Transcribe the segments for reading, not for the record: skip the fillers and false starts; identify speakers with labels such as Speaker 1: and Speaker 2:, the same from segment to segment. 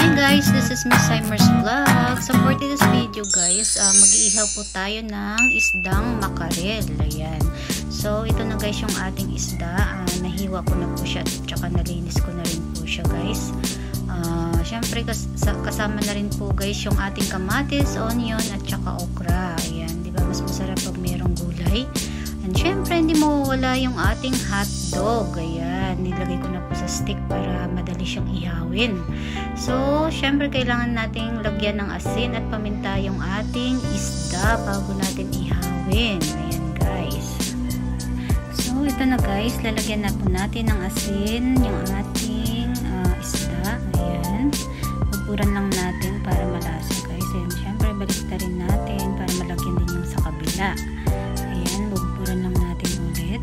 Speaker 1: Hi guys, this is Miss Simers Vlog. So for this video guys, mag-iihaw po tayo ng isdang makarel. Ayan. So ito na guys yung ating isda. Nahiwa ko na po siya at saka nalinis ko na rin po siya guys. Syempre kasama na rin po guys yung ating kamatis, onion at saka okra. Ayan, di ba mas masarap pag mayroong gulay. And syempre hindi mawawala yung ating hotdog. Ayan, nilagay ko na po sa stick para madali siyang ihawin. So syempre kailangan nating lagyan ng asin at paminta yung ating isda bago natin ihawin. Ayan guys. So ito na guys, lalagyan na po natin ng asin yung ating isda. Ayan, buburan lang natin para malasa guys. Ayan, syempre baliktarin natin para malagyan din yung sa kabila. Ayan, buburan lang natin ulit.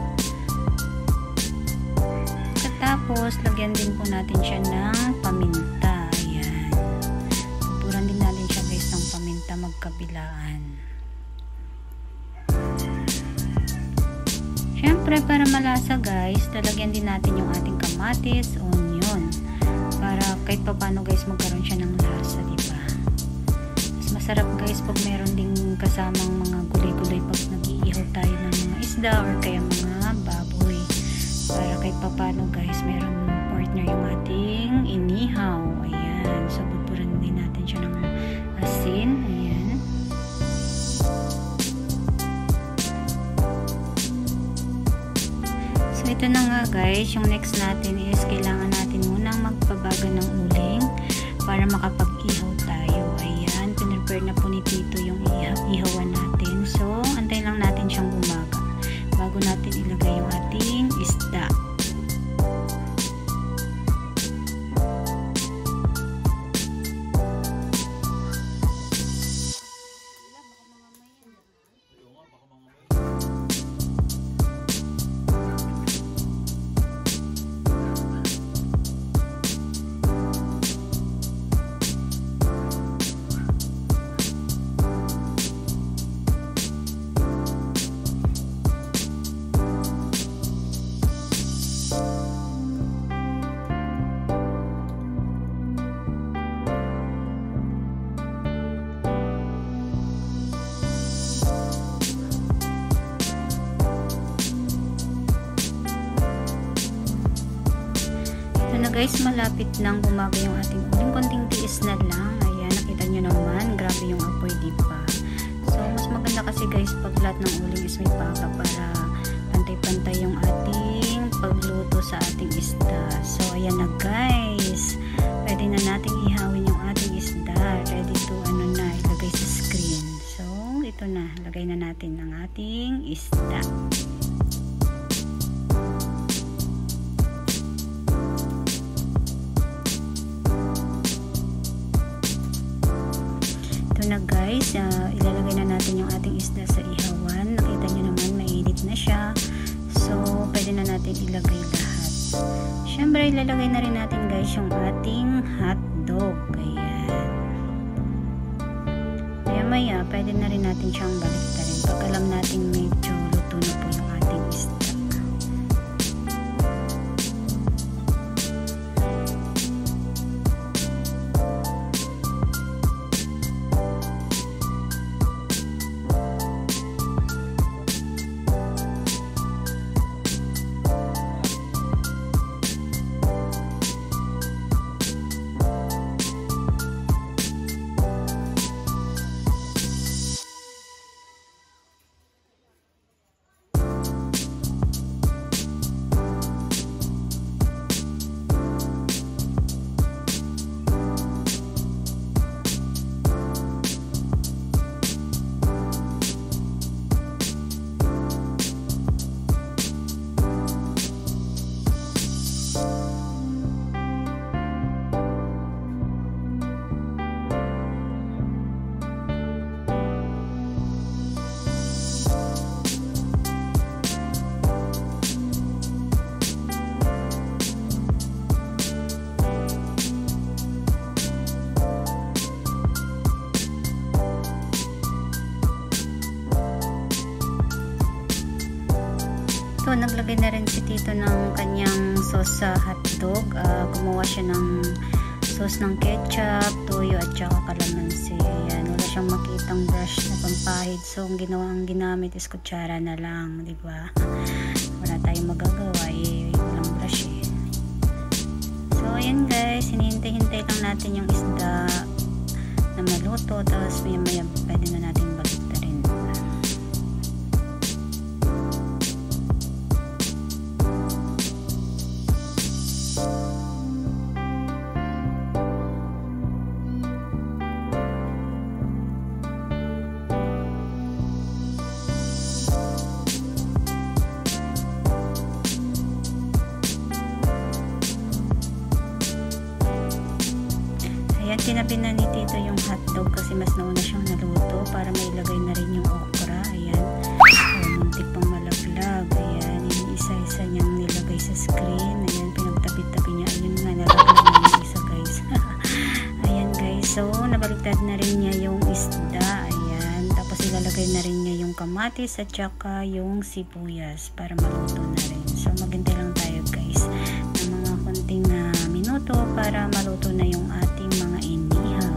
Speaker 1: Tapos lagyan din po natin siya ng paminta. Ayan, buburan din natin siya guys ng paminta magkabilaan. Syempre para malasa guys, lalagyan din natin yung ating kamatis, onion, para kahit pa paano guys magkaroon siya ng lasa, diba? Mas masarap guys pag meron ding kasamang mga gulay-gulay pag nag-iihaw tayo ng mga isda or kaya mga baboy, para kahit pa paano guys meron partner yung ating inihaw. Ayan, so buburan din natin siya ng asin. Ayan. So ito na nga guys, yung next natin is kailangan natin munang magpabaga ng uling para makapag-ihaw tayo. Ayan, pinrepare na po ni Tito yung ihawan natin. So antayin lang natin siyang bumaga bago natin ilagay yung ating isda. Guys, malapit nang bumaga yung ating uling, konting tiis na lang. Ayan, nakita nyo naman, grabe yung apoy, diba? So mas maganda kasi guys pag lahat ng uling is may paga para pantay-pantay yung ating pagluto sa ating isda. So ayan na guys, pwede na nating ihawin yung ating isda, ready to ilagay sa screen. So ito na, lagay na natin ang ating isda. Na guys, ilalagay na natin yung ating isda sa ihawan. Nakita nyo naman mainit na siya, so pwede na natin ilagay lahat. Syempre ilalagay na rin natin guys yung ating hotdog. Ayan, maya pwede na rin natin siyang baliktarin pag alam natin medyo luto na po yung ating isda. Ito, naglagay na rin si Tito ng kanyang sauce sa hotdog. Gumawa siya ng sauce ng ketchup, toyo at saka kalamansi. Ayan, wala siyang makitang brush na pampahid. So ang ginamit is kutsara na lang, di ba? Wala tayong magagawa walang brush eh. So ayan guys, hinihintay-hintay lang natin yung isda na maluto, tapos maya pwede na natin baliktarin. Ayan, tinabi na ni Tito yung hotdog kasi mas nauna siyang naluto para mailagay na rin yung okra. Ayan, muntik pang malaglag. Ayan, isa-isa niyang nilagay sa screen. Ayan, pinagtabi-tabi niya. Ayun nga, nalaglag na yung isa guys. Ayan guys, so nabaliktad na rin niya yung isda. Ayan, tapos ilalagay na rin niya yung kamatis at saka yung sibuyas para maluto na rin. So maghintay lang tayo guys ng mga konting minuto para maluto na yung ating mga inihaw.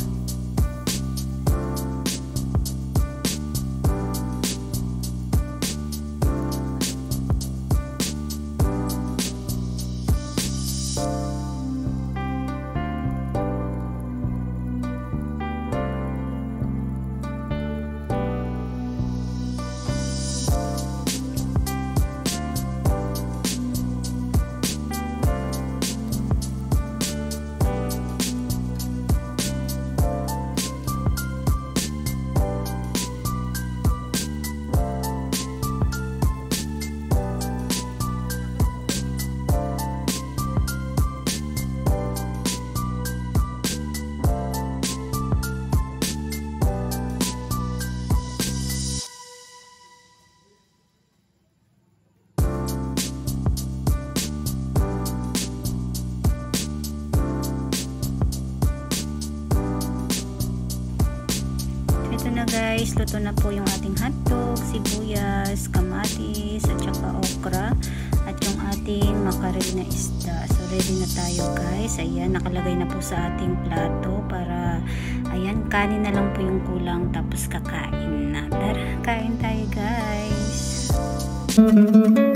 Speaker 1: Ito na guys, luto na po yung ating hotdog, sibuyas, kamatis, at saka okra, at yung ating makarel na isda. So ready na tayo guys. Ayan, nakalagay na po sa ating plato para, ayan, kanin na lang po yung kulang tapos kakain na. Tara, kain tayo guys.